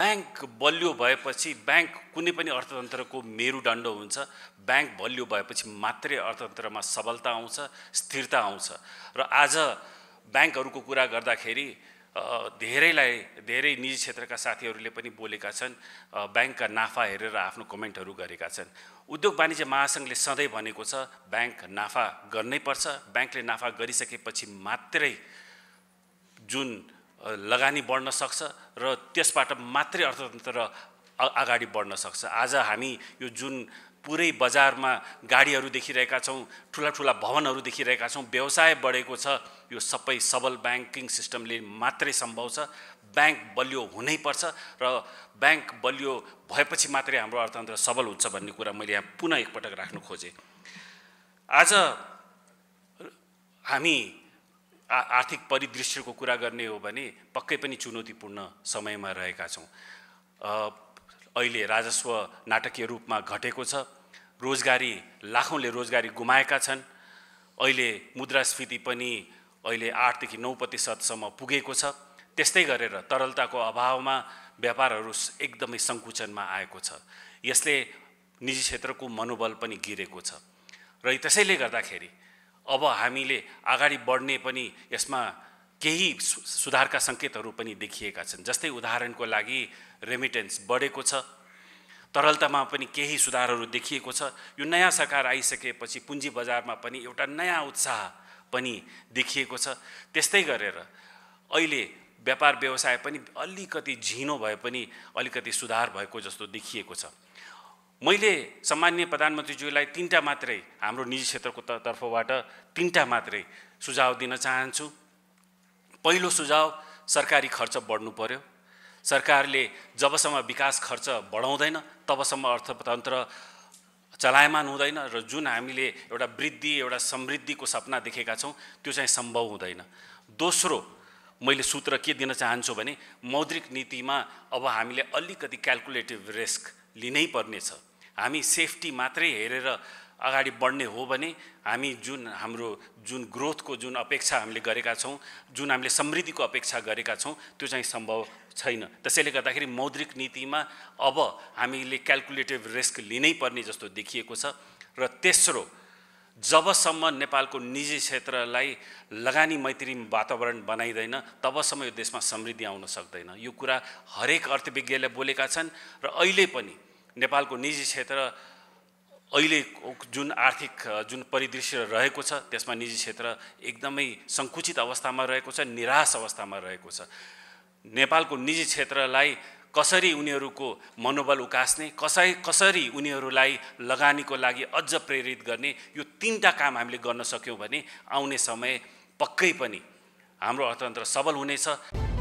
Bank बलियो भएपछि bank कुनै पनि अर्थतन्त्रको मेरुदण्ड हुन्छ। बैंक बलियो भएपछि मात्रै अर्थतन्त्रमा सबलता आउँछ, स्थिरता आउँछ। र आज बैंकहरूको कुरा गर्दाखेरि धेरै निजी क्षेत्रका साथीहरूले पनि बोलेका छन्, बैंकका नाफा हेरेर आफ्नो कमेन्टहरू गरेका छन्। उद्योग वाणिज्य महासंघले सधैँ भनेको छ बैंक नाफा गर्नै पर्छ। बैंकले नाफा गरिसकेपछि मात्रै जुन लगानी बढ्न सक्छ र त्यसबाट मात्रै अर्थतन्त्र अगाडि बढ्न सक्छ। आज हामी यो जुन पुरै बजारमा गाडीहरू देखिरहेका छौँ, ठुला भवनहरू देखिरहेका छौँ, व्यवसाय बढेको छ, यो सबै सबल ब्याङ्किङ सिस्टमले मात्रै सम्भव छ। बैंक बलियो हुनैपर्छ र बैंक बलियो भएपछि मात्रै हाम्रो अर्थतन्त्र सबल हुन्छ भन्ने कुरा मैले यहाँ पुनः एकपटक राख्न खोजेँ। आज हामी आर्थिक परिदृश्यको कुरा गर्ने हो भने पक्कै पनि चुनौतीपूर्ण समयमा रहेका छौँ। अहिले राजस्व नाटकीय रूपमा घटेको छ, लाखौँले रोजगारी गुमाएका छन्। अहिले मुद्रास्फीति पनि अहिले 8 देखि 9% पुगेको छ। त्यस्तै गरेर तरलताको अभावमा व्यापारहरू एकदमै सङ्कुचनमा आएको छ। यसले निजी क्षेत्रको मनोबल पनि गिरेको छ र त्यसैले गर्दाखेरि अब हामीले अगाडि बढ्ने पनि यसमा केही सुधारका सङ्केतहरू पनि देखिएका छन्। जस्तै उदाहरणको लागि रेमिटेन्स बढेको छ, तरलतामा पनि केही सुधारहरू देखिएको छ। यो नयाँ सरकार आइसकेपछि पुँजी बजारमा पनि एउटा नयाँ उत्साह पनि देखिएको छ। त्यस्तै गरेर अहिले व्यापार व्यवसाय पनि अलिकति झिनो भए पनि अलिकति सुधार भएको जस्तो देखिएको छ। मैले सम्माननीय प्रधानमन्त्रीज्यूलाई 3टा मात्रै हाम्रो निजी क्षेत्रको तर्फबाट 3टा मात्रै सुझाव दिन चाहन्छु। पहिलो सुझाव, सरकारी खर्च बढ्नु पर्यो। सरकारले जबसम्म विकास खर्च बढाउँदैन तबसम्म अर्थतन्त्र चलायमान हुँदैन र जुन हामीले एउटा वृद्धि, एउटा समृद्धिको सपना देखेका छौँ त्यो चाहिँ सम्भव हुँदैन। दोस्रो, मैले सूत्र के दिन चाहन्छु भने मौद्रिक नीतिमा अब हामीले अलिकति क्याल्कुलेटिभ रिस्क लिनै पर्नेछ। हामी सेफ्टी मात्रै हेरेर अगाडि बढ्ने हो भने हामी हाम्रो ग्रोथको जुन अपेक्षा हामीले गरेका छौँ, जुन हामीले समृद्धिको अपेक्षा गरेका छौँ त्यो चाहिँ सम्भव छैन। त्यसैले गर्दाखेरि मौद्रिक नीतिमा अब हामीले क्याल्कुलेटिभ रिस्क लिनै पर्ने जस्तो देखिएको छ। र तेस्रो, जबसम्म नेपालको निजी क्षेत्रलाई लगानी मैत्री वातावरण बनाइँदैन तबसम्म यो देशमा समृद्धि आउन सक्दैन। यो कुरा हरेक अर्थविज्ञले बोलेका छन् र अहिले पनि नेपालको निजी क्षेत्र अहिले जुन आर्थिक परिदृश्य रहेको छ त्यसमा निजी क्षेत्र एकदमै सङ्कुचित अवस्थामा रहेको छ, निराश अवस्थामा रहेको छ। नेपालको निजी क्षेत्रलाई कसरी उनीहरूको मनोबल उकास्ने, कसरी उनीहरूलाई लगानीको लागि अझ प्रेरित गर्ने, यो 3टा काम हामीले गर्न सक्यौँ भने आउने समय पक्कै पनि हाम्रो अर्थतन्त्र सबल हुनेछ।